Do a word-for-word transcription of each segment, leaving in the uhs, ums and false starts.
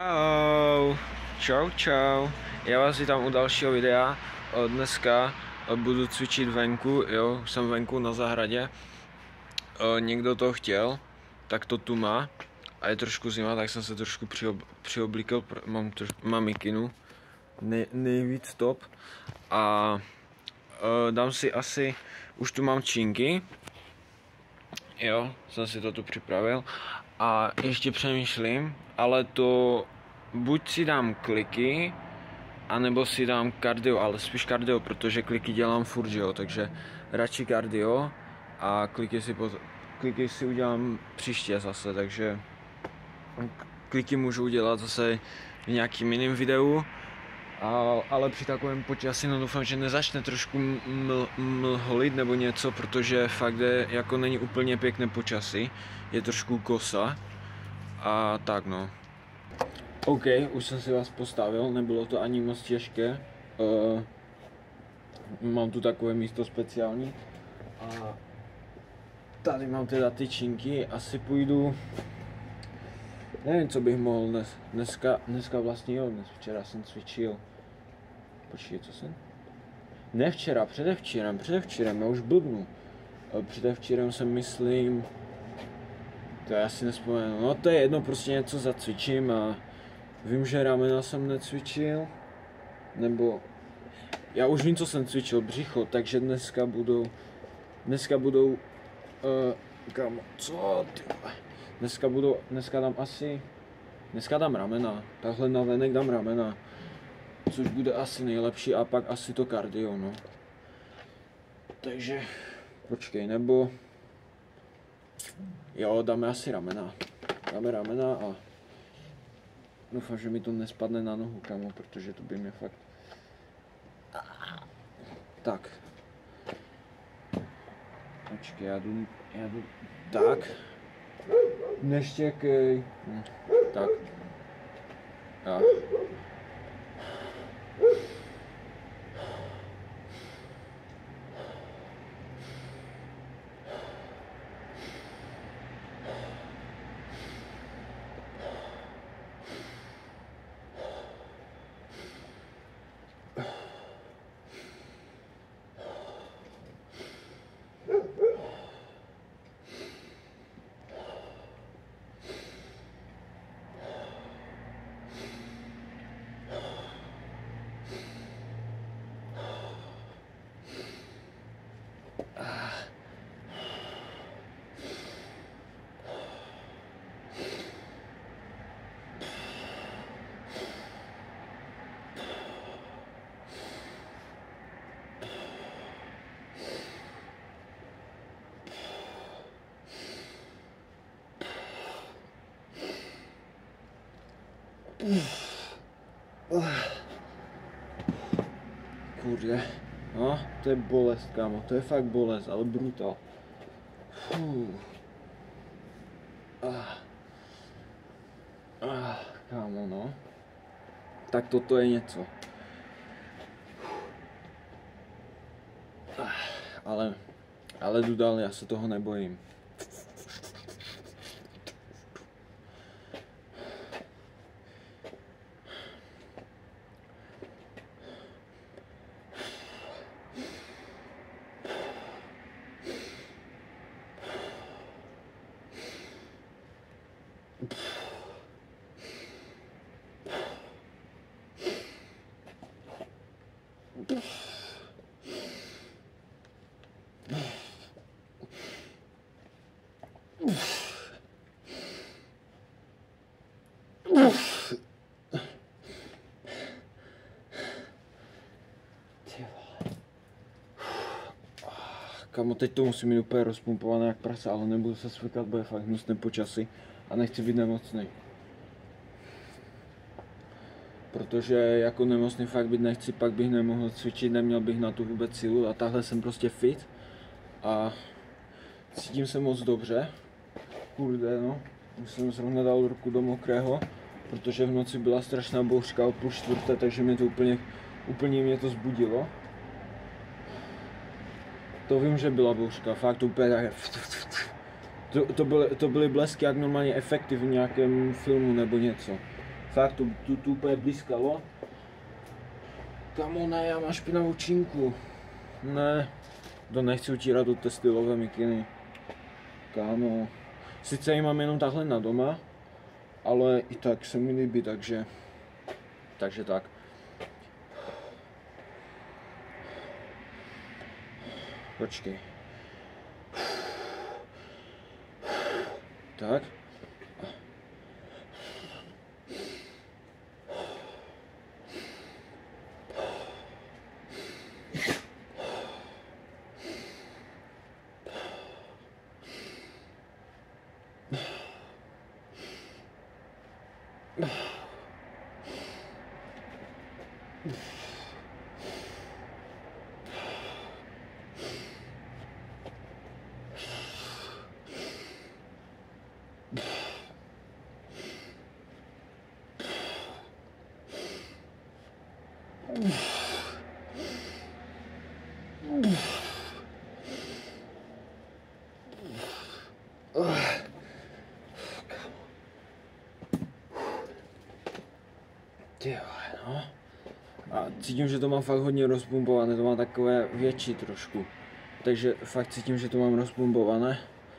Čau, čau, čau. Já vás vítám u dalšího videa. Dneska budu cvičit venku, jo, jsem venku na zahradě. Někdo to chtěl, tak to tu má. A je trošku zima, tak jsem se trošku přiob, přioblíkl, mám, troš, mám mikinu, nej, nejvíc top. A dám si asi, už tu mám činky. Jo, jsem si to tu připravil. A ještě přemýšlím, ale to buď si dám kliky, anebo si dám kardio, ale spíš kardio, protože kliky dělám furt, jo, takže radši kardio a kliky si, pot, kliky si udělám příště zase, takže kliky můžu udělat zase v nějakým jiném videu, a, ale při takovém počasí, no doufám, že nezačne trošku ml, mlholit nebo něco, protože fakt je, jako není úplně pěkné počasí, je trošku kosa a tak no. OK, už jsem si vás postavil, nebylo to ani moc těžké. Uh, mám tu takové místo speciální a tady mám teda ty činky, asi půjdu, nevím, co bych mohl dnes, dneska, dneska vlastně jo, dnes včera jsem cvičil, počkej, co jsem? Ne včera, předevčírem, předevčírem, já už blbnu. Předevčírem jsem myslím, to já si nespomenu, no to je jedno, prostě něco zacvičím a vím, že ramena jsem necvičil, nebo já už vím, co jsem cvičil, břicho, takže dneska budou, dneska budou, uh, kam, co ty, dneska budou, dneska dám asi, dneska dám ramena, takhle na venek dám ramena, což bude asi nejlepší a pak asi to kardio, no. Takže, počkej, nebo, jo, dáme asi ramena, dáme ramena a doufám, že mi to nespadne na nohu, kamo, protože to by mě fakt... Tak. Počkej, já jdu... Já jdu... Tak. Neštěkej. Hm. Tak. Já. Kurde, no, to je bolest, kámo, to je fakt bolest, ale brutál. Fuh. Ah. Ah, kámo, no. Tak toto je něco. Ah, ale, ale jdu dál, já se toho nebojím. Kamo, teď to musím mít úplně rozpumpované jak prase, ale nebudu se svykat, bude fakt hnusné počasí a nechci být nemocný. Protože jako nemocný fakt být nechci, pak bych nemohl cvičit, neměl bych na tu vůbec sílu a takhle jsem prostě fit a cítím se moc dobře. Kurde, no, už jsem zrovna dal ruku do mokrého, protože v noci byla strašná bouřka o půl čtvrté, takže mě to úplně, úplně mě to zbudilo. To vím, že byla bouřka, fakt úplně tak... To, to, byly, to byly blesky jak normálně efekty v nějakém filmu nebo něco. Fakt to tu, tu úplně blízkalo. Kamo, ne, já mám špinavou činku. Ne, to nechci utírat do té stylové mikiny. Kámo, sice ji mám jenom takhle na doma, ale i tak se mi líbí, takže, takže tak. Počkej. Tak. Tyjo, no. A cítím, že to mám fakt hodně rozpumpované, to má takové větší trošku. Takže fakt cítím, že to mám rozpumpované.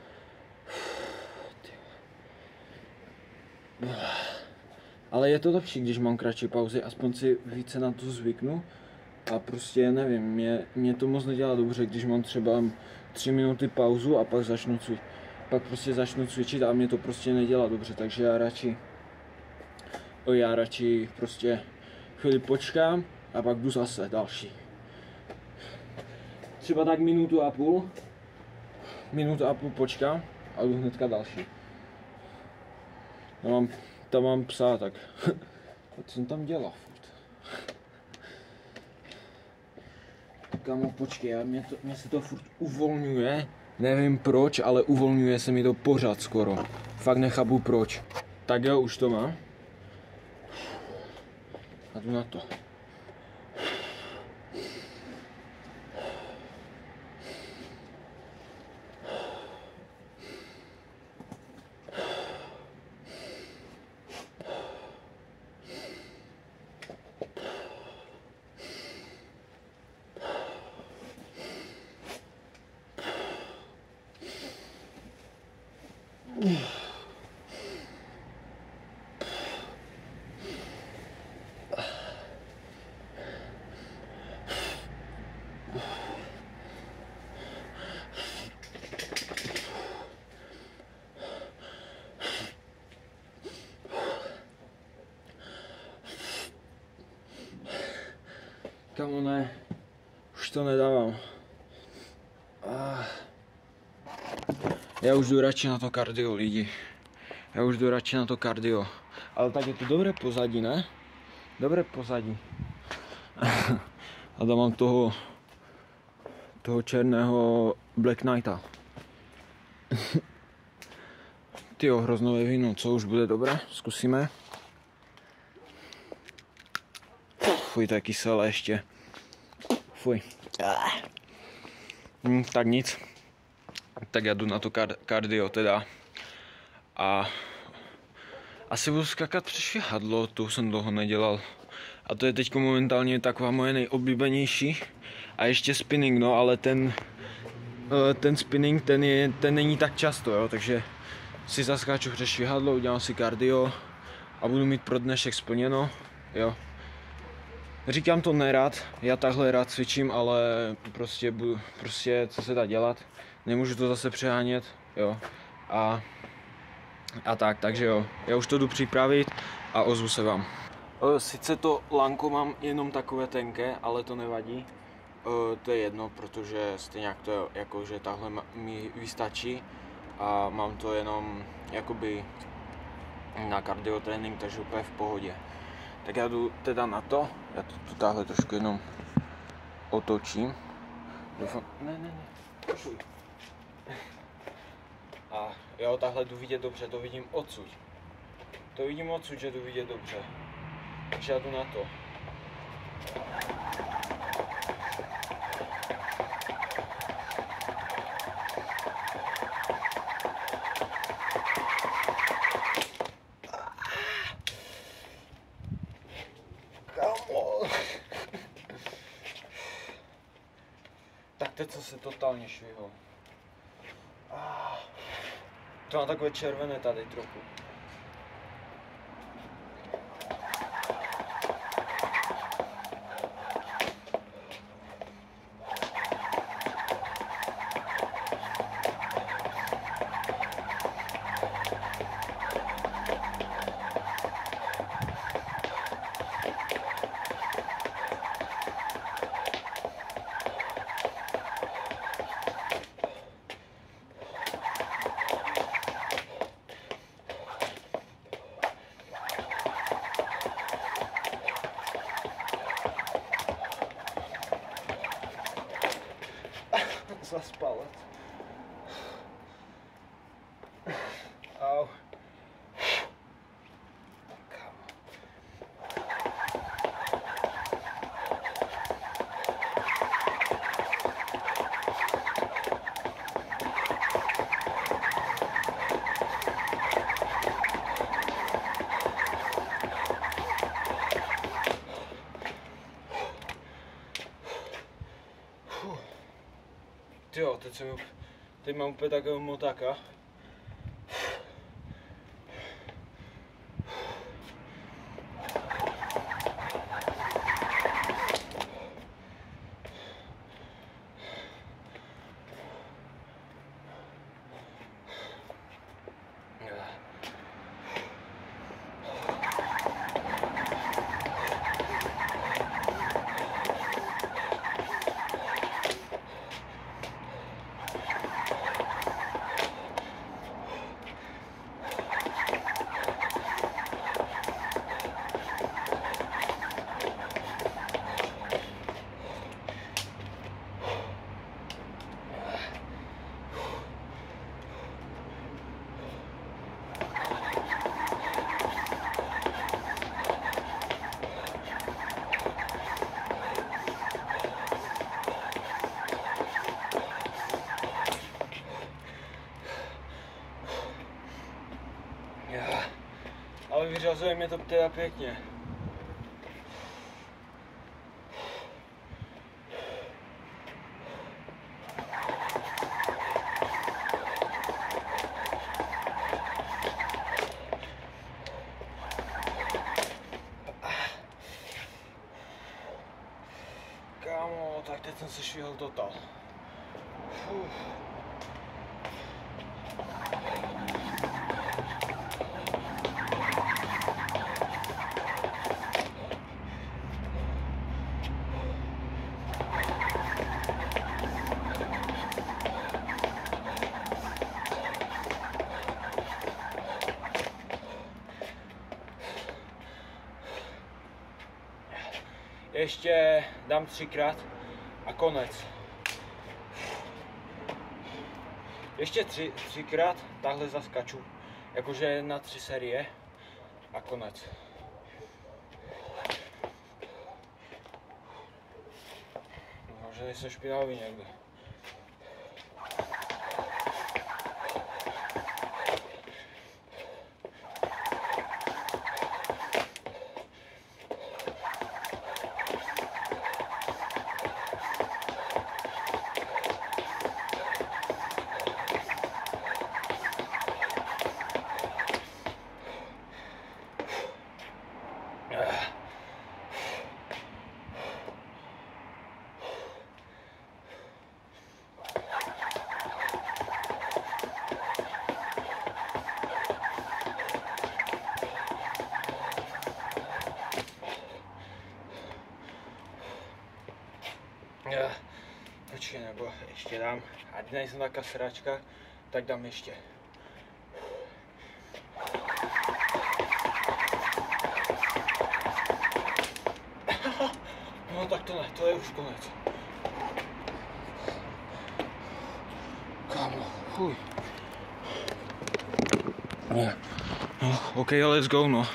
Ale je to lepší, když mám kratší pauzy, aspoň si více na to zvyknu. A prostě nevím, mě, mě to moc nedělá dobře, když mám třeba tři minuty pauzu a pak začnu cvičit. Pak prostě začnu cvičit a mě to prostě nedělá dobře, takže já radši, já radši prostě chvíli počkám a pak jdu zase další. Třeba tak minutu a půl, minutu a půl počkám a jdu hnedka další. Tam mám, tam mám psa, tak co jsem tam dělal furt? Kamo, počkej, mě, to, mě se to furt uvolňuje. Nevím proč, ale uvolňuje se mi to pořád skoro. Fakt nechápu proč. Tak jo, už to mám. A jdu na to. Kamo, ne, už to nedávám. Ah. Já už jdu radši na to kardio, lidi. Já už jdu radši na to kardio. Ale tak je to dobré pozadí, ne? Dobré pozadí. A tam mám toho, toho černého Black Knighta. Tyjo, hroznové víno, co už bude dobré? Zkusíme. Fuj, to je kyselé ještě. Fuj. Hm, tak nic. Tak já jdu na to kardio teda. A asi budu skákat přes švihadlo, to jsem dlouho nedělal. A to je teď momentálně taková moje nejoblíbenější. A ještě spinning, no, ale ten, ten spinning, ten, je, ten není tak často, jo, takže si zaskáču přes švihadlo, udělám si kardio a budu mít pro dnešek splněno, jo. Říkám to nerad, já takhle rád cvičím, ale prostě, budu, prostě co se dá dělat, nemůžu to zase přehánět, jo. A, a tak, takže jo, já už to jdu připravit a ozvu se vám. Sice to lanko mám jenom takové tenké, ale to nevadí. To je jedno, protože stejně to jakože tahle mi vystačí a mám to jenom jakoby na cardio trénink, takže úplně v pohodě. Tak já jdu teda na to, já to tu táhle trošku jenom otočím. Doufám, ne, ne, ne, pošuj. A jo, takhle jdu vidět dobře, to vidím odsud. To vidím odsud, že jdu vidět dobře. Takže já jdu na to. Kámo. Tak teď jsem se totálně švihl. Ah. To má takové červené tady trochu. Zas palec. Au. Jo, teď jsem, teď mám úplně takového motáka. Ale vyřazuje mě to teda pěkně. Kámo, tak teď jsem se švihl totál. Uf. Ještě dám třikrát a konec. Ještě tři, třikrát takhle zaskaču, jakože na tři série a konec. No, že nejsem špinavý někde. Počkej, nebo ještě dám, ať nejsem taká sračka, tak dám ještě. No tak to ne, to je už konec. Kámo, fuj. No, no ok, let's go, no.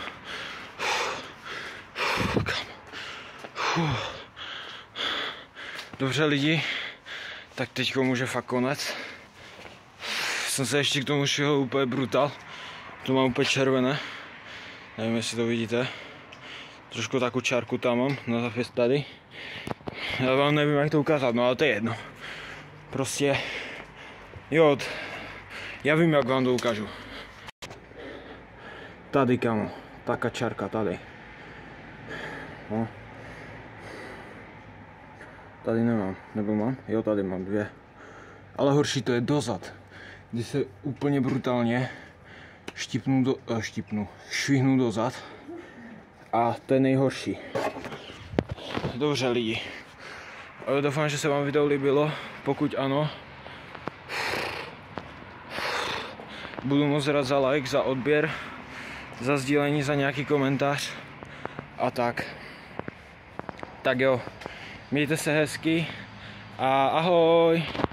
Kámo. Fuh. Dobře lidi, tak teďko může fakt konec. Jsem se ještě k tomu šel úplně brutal. To mám úplně červené. Nevím, jestli to vidíte. Trošku takovou čárku tam mám na závěs tady. Já vám nevím, jak to ukázat, no ale to je jedno. Prostě, jo, já vím, jak vám to ukážu. Tady, kamo, taká čárka tady. No. Tady nemám, nebo mám? Jo, tady mám dvě. Ale horší to je dozad, kdy se úplně brutálně štipnu, do, eh, štipnu, švihnu dozad. A to je nejhorší. Dobře lidi. Doufám, že se vám video líbilo. Pokud ano, budu moc rád za like, za odběr, za sdílení, za nějaký komentář a tak. Tak jo, mějte se hezky a ahoj.